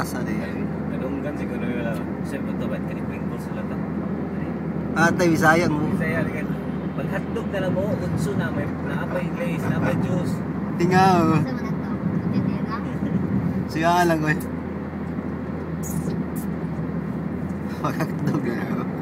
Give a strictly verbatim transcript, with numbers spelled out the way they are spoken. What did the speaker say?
asa di. Kadunggan siguro wala. Sir, ba't ba't ka ni Pringles sila ta? Ate, Bisaya mo. Bisaya rin. Pag hotdog na lang mo, unso na, may naapay glaze, naapay juice. Tingaw. Sa mga to. Titira. Siya lang ko eh. Pagkakdog eh.